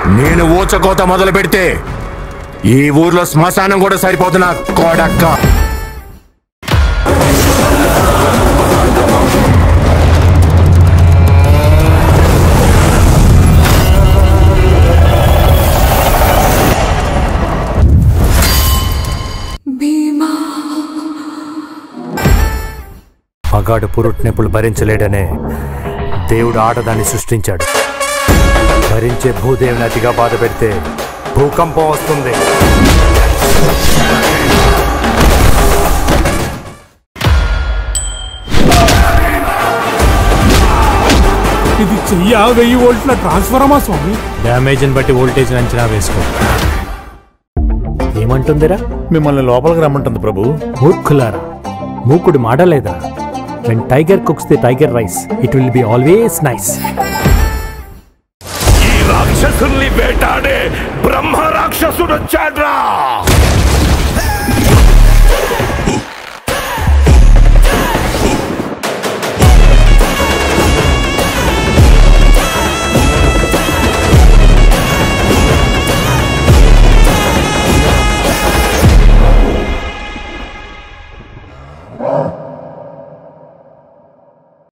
నేను ఊచకోత మొదలు పెడితే ఈ ఊర్లో శ్మశానం కూడా సరిపోతున్నా కోడక్క. మగాడు పురుట్నొప్పులు భరించలేడనే దేవుడు ఆడదాన్ని సృష్టించాడు. భరించే భూదేవిని అతిగా బాధ పెడితే భూకంపం వస్తుంది. ఇది చెయ్య 1000 వోల్ట్ల ట్రాన్స్ఫార్మర్ స్వామి. డ్యామేజ్ని బట్టి వోల్టేజ్ అంచనా వేసుకో. ఏమంటుందిరా? మిమ్మల్ని లోపలికి రమ్మంటుంది ప్రభు. మూర్ఖులారా, మూకుడు మాడలేదా? When tiger cooks the tiger rice, it will be always nice. ఈ రాక్షసుల్ని వేటాడే బ్రహ్మ రాక్షసుడు వచ్చాడ్రా.